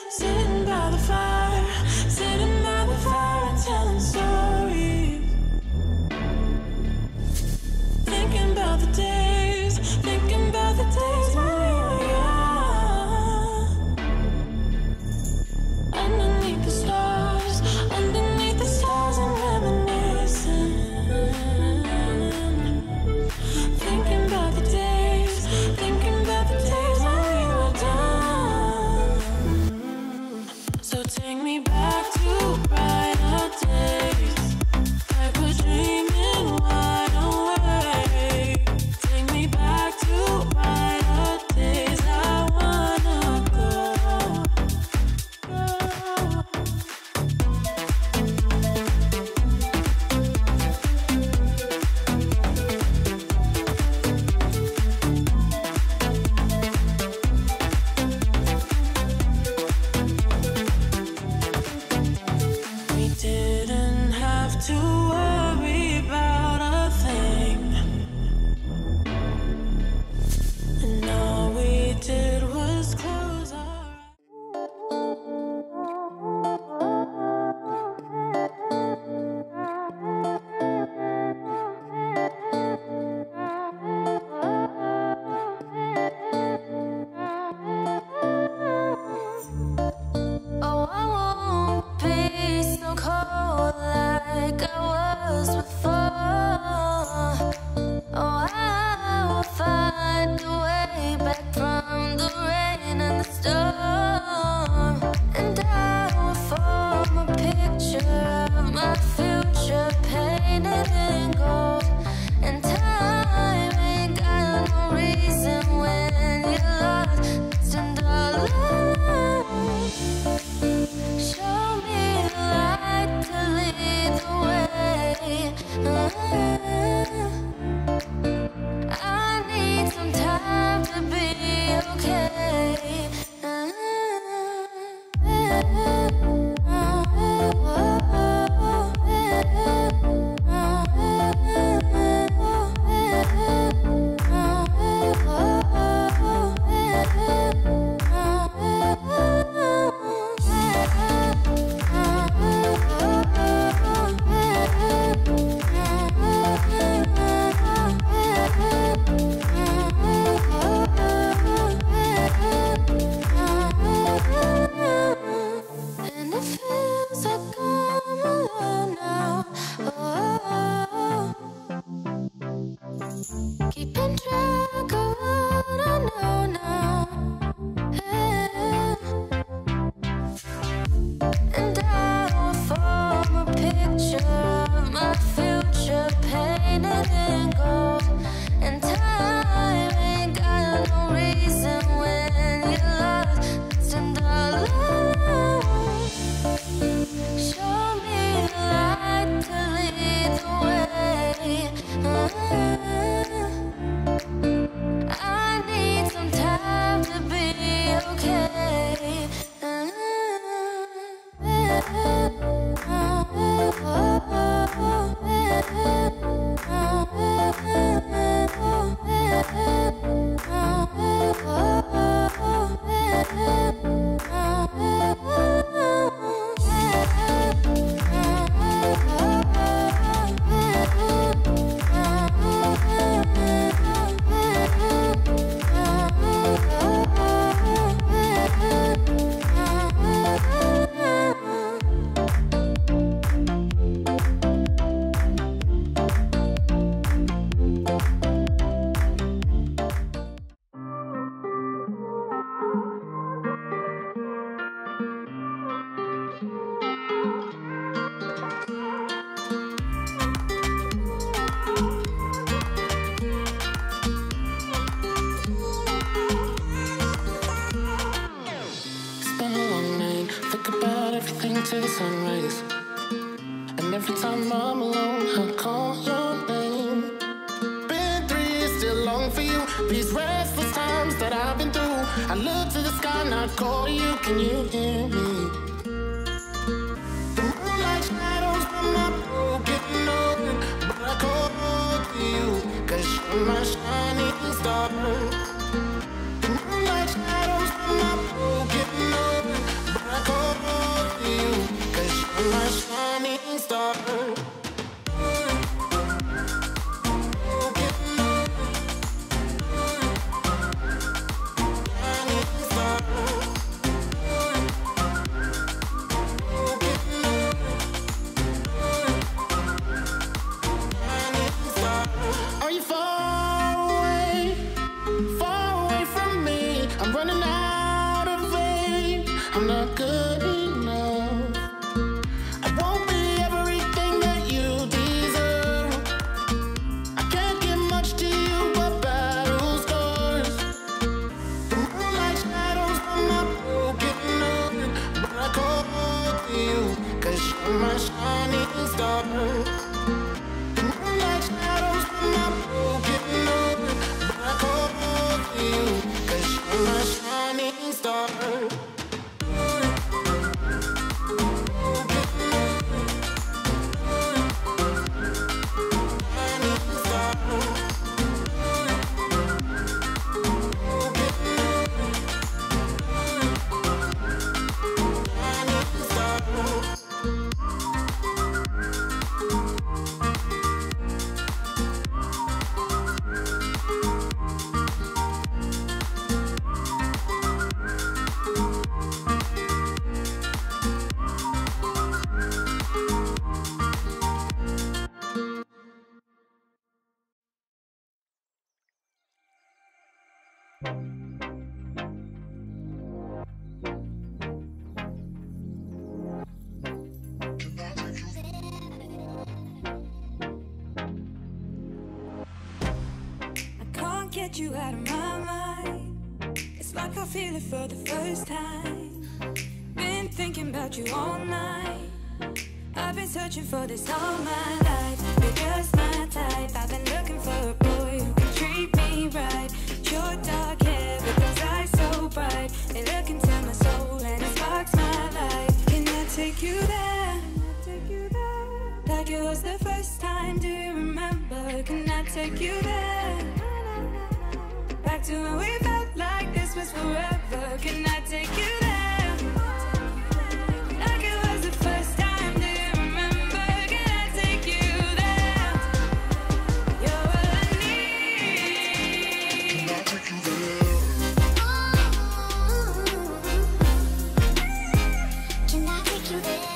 sitting by the fire, sitting by the fire and telling stories. Thinking about the days, thinking about the days when we were young. Underneath the stars, underneath the stars and reminiscing. Thinking about the days, thinking about the days when we were done. So take me back to brighter days, like we're dreaming wide awake. Take me back to brighter days, I wanna go. We didn't have to worry about a thing, and all we did was close our eyes. Oh, I won't be so cold like I was before. Oh, I will find a way back from the rain and the storm. And I will form a picture of my future painted in gold. And time ain't got no reason when you're lost and alone. Show me the light to lead the way. I need some time to be okay. And it feels like I'm alone now. Oh, keeping track of what I know now. And I will form a picture of my future painted in gold. And time ain't got no reason when you're lost and alone. Show me the light to lead the way. I need some time to be okay. It's been a long night, think about everything till the sunrise. And every time I'm alone, I call your name. Been 3 years, still long for you. These restless times that I've been through, I look to the sky and I call you, can you hear me? The moonlight shadows from my broken heart, but I call to you, 'cause you're my shining star. The moonlight shadows from my broken heart, but I'm not good enough. I won't be everything that you deserve. I can't give much to you but battle scars. The moonlight shadows on my broken heart, but I call to you 'cause you're my shining star. The moonlight shadows on my broken heart, but I call to you 'cause you're my shining star. Get you out of my mind. It's like I feel it for the first time. Been thinking about you all night. I've been searching for this all my life. You're just my type. I've been looking for a boy who can treat me right. Your dark hair with those eyes so bright, they look into my soul and it sparks my life. Can I take you there? Like it was the first time. Do you remember? Can I take you there? Back to when we felt like this was forever. Can I take you there? Like it was the first time. Do you remember? Can I take you there? You're all I need. Can I take you there? Can I take you there?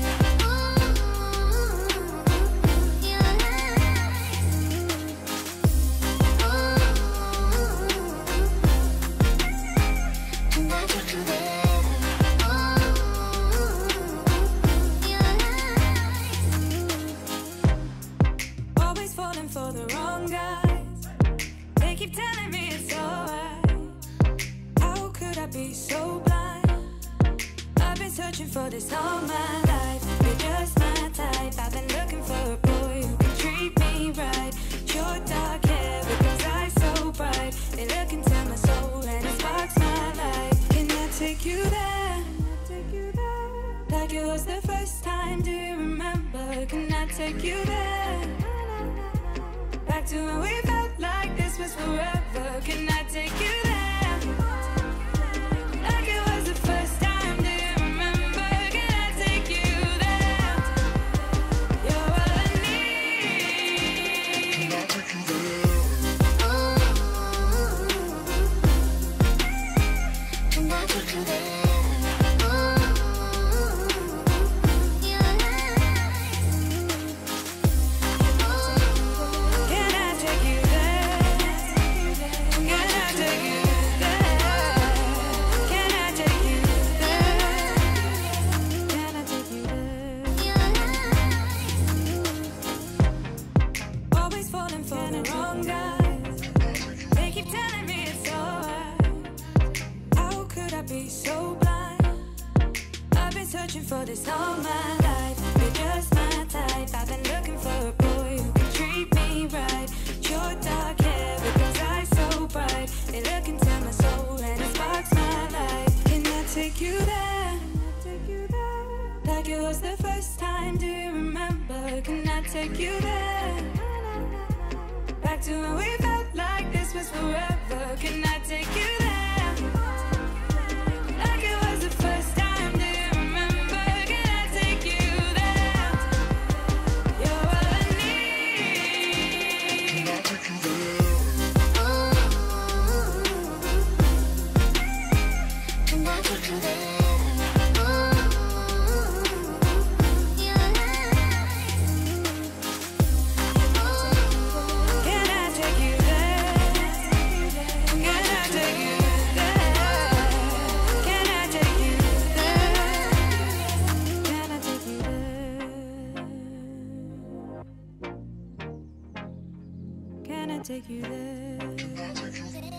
For the wrong guys, they keep telling me it's alright. How could I be so blind? I've been searching for this all my life. You're just my type. I've been looking for a boy who can treat me right. Your dark hair with those eyes so bright, they look into my soul and it sparks my life. Can I take you there? Like it was the first time. Do you remember? Can I take you there? Back to when we felt like this was forever. Can I take you there? Like it was the first time. Do you remember? Can I take you there? You're all I need. Can I take you there? Can I take you there? For this all my life, you're just my type. I've been looking for a boy who can treat me right. Your dark hair with those eyes so bright, they look into my soul and it sparks my life. Can I take you there? Like it was the first time. Do you remember? Can I take you there? Back to when we felt like this was forever. Can I take you there? Like it was the first time. Can I take you there? Can I take you Can I take you there?